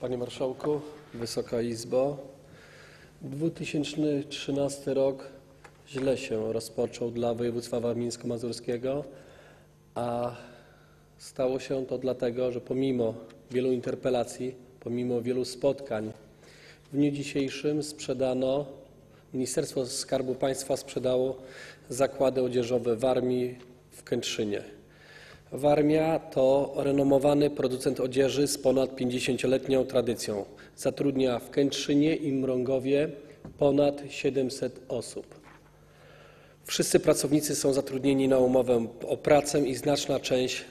Panie Marszałku, Wysoka Izbo, 2013 rok źle się rozpoczął dla województwa warmińsko-mazurskiego, a stało się to dlatego, że pomimo wielu interpelacji, pomimo wielu spotkań, w dniu dzisiejszym Ministerstwo Skarbu Państwa sprzedało zakłady odzieżowe Warmii w Kętrzynie. Warmia to renomowany producent odzieży z ponad 50-letnią tradycją. Zatrudnia w Kętrzynie i Mrągowie ponad 700 osób. Wszyscy pracownicy są zatrudnieni na umowę o pracę i znaczna część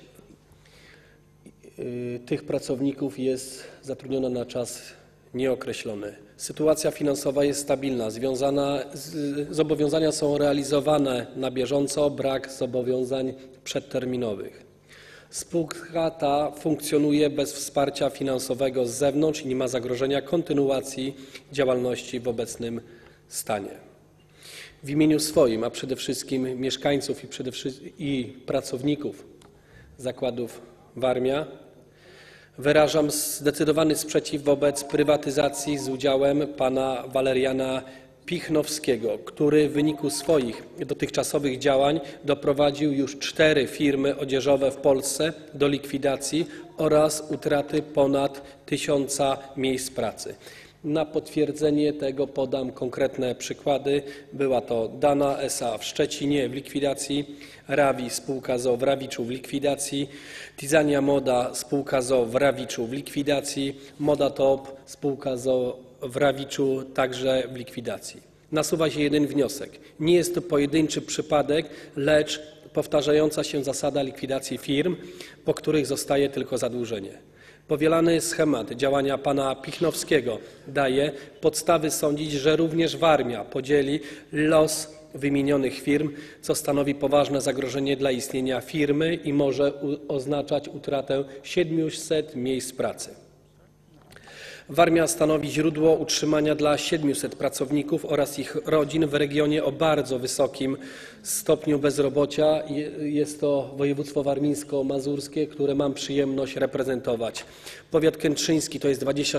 tych pracowników jest zatrudniona na czas nieokreślony. Sytuacja finansowa jest stabilna, zobowiązania są realizowane na bieżąco, brak zobowiązań przedterminowych. Spółka ta funkcjonuje bez wsparcia finansowego z zewnątrz i nie ma zagrożenia kontynuacji działalności w obecnym stanie. W imieniu swoim, a przede wszystkim mieszkańców i pracowników zakładów Warmia wyrażam zdecydowany sprzeciw wobec prywatyzacji z udziałem pana Waleriana Pichnowskiego, który w wyniku swoich dotychczasowych działań doprowadził już 4 firmy odzieżowe w Polsce do likwidacji oraz utraty ponad 1000 miejsc pracy. Na potwierdzenie tego podam konkretne przykłady. Była to Dana S.A. w Szczecinie w likwidacji, Rawi spółka z o.o. w Rawiczu w likwidacji, Tizania Moda spółka z o.o. w Rawiczu w likwidacji, Moda Top spółka z o.o. w Rawiczu także w likwidacji. Nasuwa się jeden wniosek. Nie jest to pojedynczy przypadek, lecz powtarzająca się zasada likwidacji firm, po których zostaje tylko zadłużenie. Powielany schemat działania pana Pichnowskiego daje podstawy sądzić, że również Warmia podzieli los wymienionych firm, co stanowi poważne zagrożenie dla istnienia firmy i może oznaczać utratę 700 miejsc pracy. Warmia stanowi źródło utrzymania dla 700 pracowników oraz ich rodzin w regionie o bardzo wysokim stopniu bezrobocia. Jest to województwo warmińsko-mazurskie, które mam przyjemność reprezentować. Powiat kętrzyński to jest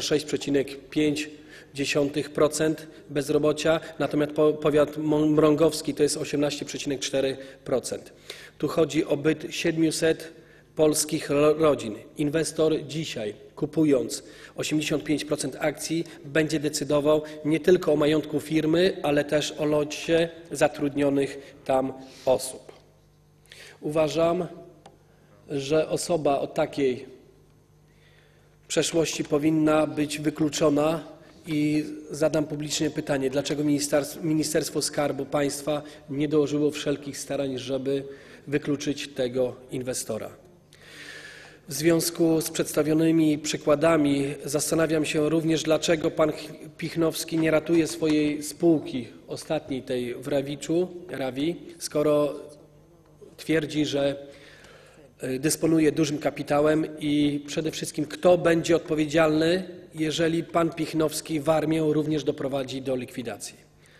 26,5% bezrobocia, natomiast powiat mrągowski to jest 18,4%. Tu chodzi o byt 700 polskich rodzin. Inwestor dzisiaj, kupując 85% akcji, będzie decydował nie tylko o majątku firmy, ale też o losie zatrudnionych tam osób. Uważam, że osoba o takiej przeszłości powinna być wykluczona i zadam publicznie pytanie, dlaczego Ministerstwo Skarbu Państwa nie dołożyło wszelkich starań, żeby wykluczyć tego inwestora. W związku z przedstawionymi przykładami zastanawiam się również, dlaczego pan Pichnowski nie ratuje swojej spółki, ostatniej tej w Rawiczu, Rawi, skoro twierdzi, że dysponuje dużym kapitałem i przede wszystkim kto będzie odpowiedzialny, jeżeli pan Pichnowski Warmię również doprowadzi do likwidacji.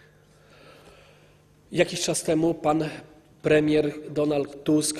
Jakiś czas temu pan premier Donald Tusk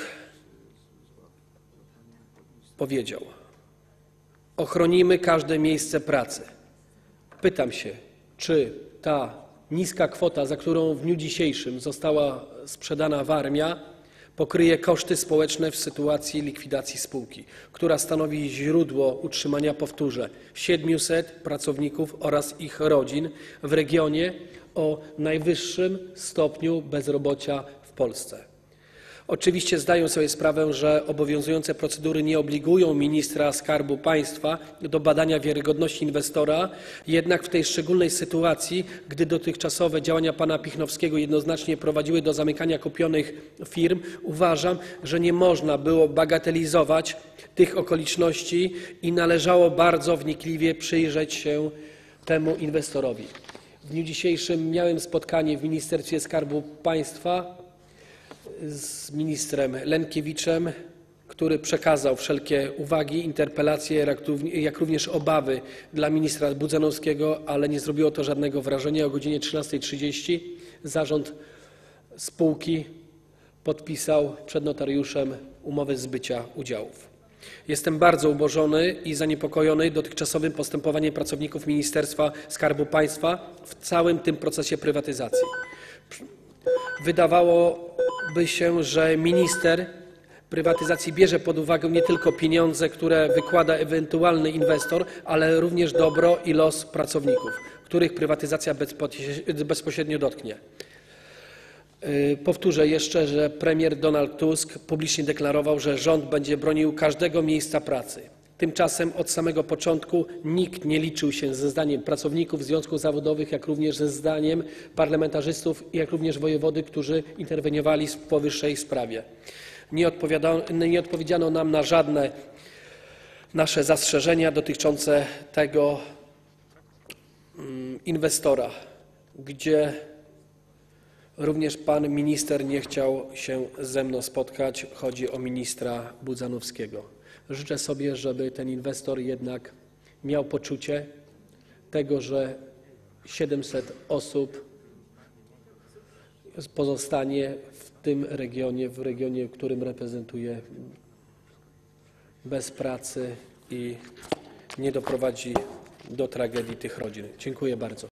powiedział: ochronimy każde miejsce pracy. Pytam się, czy ta niska kwota, za którą w dniu dzisiejszym została sprzedana Warmia, pokryje koszty społeczne w sytuacji likwidacji spółki, która stanowi źródło utrzymania, powtórzę, 700 pracowników oraz ich rodzin w regionie o najwyższym stopniu bezrobocia w Polsce. Oczywiście zdaję sobie sprawę, że obowiązujące procedury nie obligują ministra Skarbu Państwa do badania wiarygodności inwestora, jednak w tej szczególnej sytuacji, gdy dotychczasowe działania pana Pichnowskiego jednoznacznie prowadziły do zamykania kupionych firm, uważam, że nie można było bagatelizować tych okoliczności i należało bardzo wnikliwie przyjrzeć się temu inwestorowi. W dniu dzisiejszym miałem spotkanie w Ministerstwie Skarbu Państwa z ministrem Lenkiewiczem, który przekazał wszelkie uwagi, interpelacje, jak również obawy dla ministra Budzanowskiego, ale nie zrobiło to żadnego wrażenia. O godzinie 13:30 zarząd spółki podpisał przed notariuszem umowę zbycia udziałów. Jestem bardzo ubożony i zaniepokojony dotychczasowym postępowaniem pracowników Ministerstwa Skarbu Państwa w całym tym procesie prywatyzacji. Wydawałoby się, że minister prywatyzacji bierze pod uwagę nie tylko pieniądze, które wykłada ewentualny inwestor, ale również dobro i los pracowników, których prywatyzacja bezpośrednio dotknie. Powtórzę jeszcze, że premier Donald Tusk publicznie deklarował, że rząd będzie bronił każdego miejsca pracy. Tymczasem od samego początku nikt nie liczył się ze zdaniem pracowników, związków zawodowych, jak również ze zdaniem parlamentarzystów, jak również wojewody, którzy interweniowali w powyższej sprawie. Nie odpowiedziano nam na żadne nasze zastrzeżenia dotyczące tego inwestora, gdzie również pan minister nie chciał się ze mną spotkać. Chodzi o ministra Budzanowskiego. Życzę sobie, żeby ten inwestor jednak miał poczucie tego, że 700 osób pozostanie w tym regionie, w regionie, którym reprezentuje, bez pracy i nie doprowadzi do tragedii tych rodzin. Dziękuję bardzo.